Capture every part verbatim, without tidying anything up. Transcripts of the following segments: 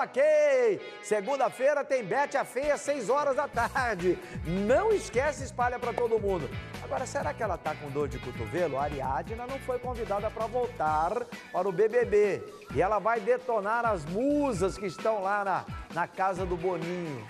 ok. Segunda-feira tem Bete a Feia, seis horas da tarde. Não esquece, espalha para todo mundo. Agora, será que ela tá com dor de cotovelo? A Ariadna não foi convidada para voltar para o B B B. E ela vai detonar as musas que estão lá na, na casa do Boninho.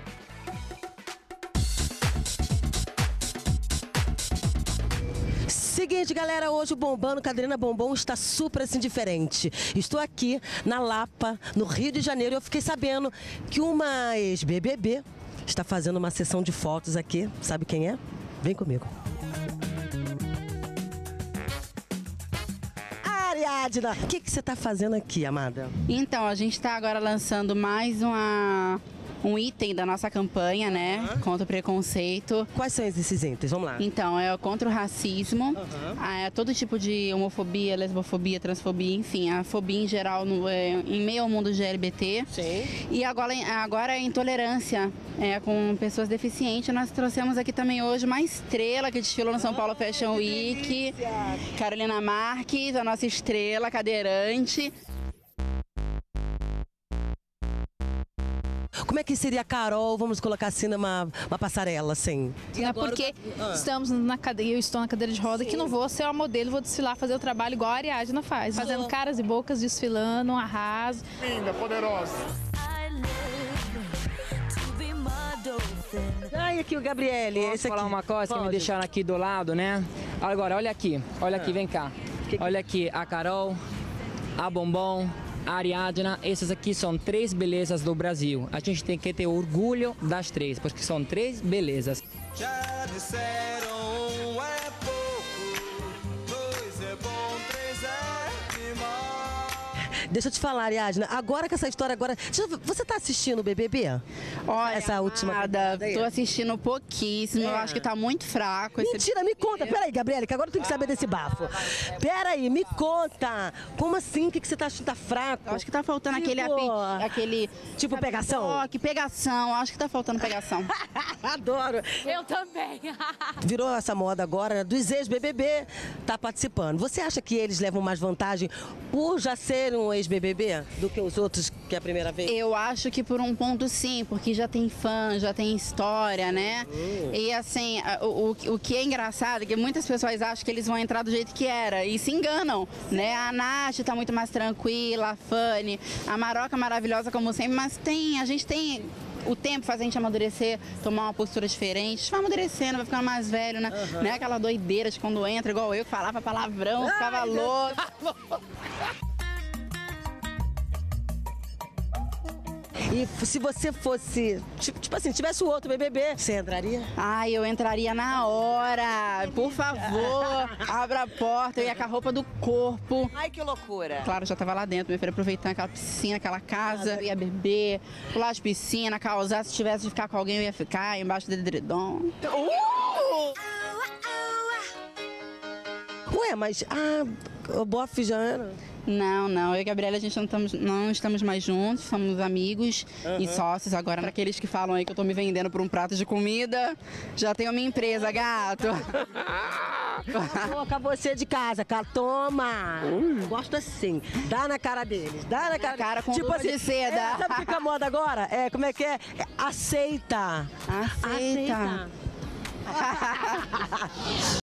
Seguinte, galera, hoje o Bombando Caderina Bombom está super assim diferente. Estou aqui na Lapa, no Rio de Janeiro, e eu fiquei sabendo que uma ex-B B B está fazendo uma sessão de fotos aqui. Sabe quem é? Vem comigo. Ariadna, o que, que você está fazendo aqui, amada? Então, a gente está agora lançando mais uma... um item da nossa campanha, né, uhum. contra o preconceito. Quais são esses itens? Vamos lá. Então, é contra o racismo, uhum. é, todo tipo de homofobia, lesbofobia, transfobia, enfim, a fobia em geral no, é, em meio ao mundo G L B T. Sim. E agora, agora a intolerância é, com pessoas deficientes. Nós trouxemos aqui também hoje uma estrela que desfilou no São Paulo oh, Fashion Week, Carolina Marques, a nossa estrela cadeirante. Como é que seria a Carol, vamos colocar assim, numa uma passarela, assim? E é porque ah. estamos na cadeira, eu estou na cadeira de roda, Sim. que não vou ser uma modelo, vou desfilar, fazer o trabalho igual a Ariadna faz. Fazendo ah. caras e bocas, desfilando, um arraso. Linda, poderosa. Ai, aqui o Gabriele. Posso esse falar aqui? uma coisa Pode. que me deixaram aqui do lado, né? Agora, olha aqui, olha aqui, vem cá. Que que... Olha aqui, a Carol, a Bombom, a Ariadna, essas aqui são três belezas do Brasil. A gente tem que ter orgulho das três, porque são três belezas. Já disseram um é pouco, dois é bom, três é demais. Deixa eu te falar, Ariadna, agora com essa história agora... Você tá assistindo o B B B? Olha, essa última nada, tô assistindo pouquíssimo, é. eu acho que tá muito fraco. Mentira, esse... me conta. Peraí, Gabriele, que agora eu tenho que saber desse bafo. Peraí, me conta. Como assim? O que, que você tá achando? Tá fraco? Eu acho que tá faltando tipo... aquele... Api... aquele tipo sabe, pegação? Oh, que pegação, acho que tá faltando pegação. Adoro. Eu também. Virou essa moda agora dos ex-B B B tá participando. Você acha que eles levam mais vantagem por já serem um ex-B B B do que os outros que é a primeira vez? Eu acho que por um ponto sim, porque já tem fã, já tem história, né? Hum. E assim, o, o, o que é engraçado é que muitas pessoas acham que eles vão entrar do jeito que era e se enganam, né? A Nath tá muito mais tranquila, a Fanny, a Maroca maravilhosa como sempre, mas tem, a gente tem... O tempo faz a gente amadurecer, tomar uma postura diferente. A gente vai amadurecendo, vai ficando mais velho, né? Uhum. Não é aquela doideira de quando entra, igual eu, que falava palavrão, ficava louca. E se você fosse, tipo, tipo assim, tivesse o outro B B B, você entraria? Ai, eu entraria na hora. Por favor, abra a porta. Eu ia com a roupa do corpo. Ai, que loucura. Claro, eu já tava lá dentro, minha filha, aproveitando aquela piscina, aquela casa. Eu ia beber, pular de piscina, causar. Se tivesse de ficar com alguém, eu ia ficar embaixo do edredom. Uh! Ué, mas ah, o bofe já era... Não, não. Eu e a Gabriela, a gente não estamos, não estamos mais juntos, somos amigos uhum. e sócios. Agora, para aqueles que falam aí que eu tô me vendendo por um prato de comida, já tenho a minha empresa, gato. Coloca você de casa, cara. Toma! Hum. Gosto assim. Dá na cara deles. Dá na cara, na cara com tipo luva assim, de seda. É, sabe o que é a moda agora? É, como é que é? é aceita. Aceita. Aceita.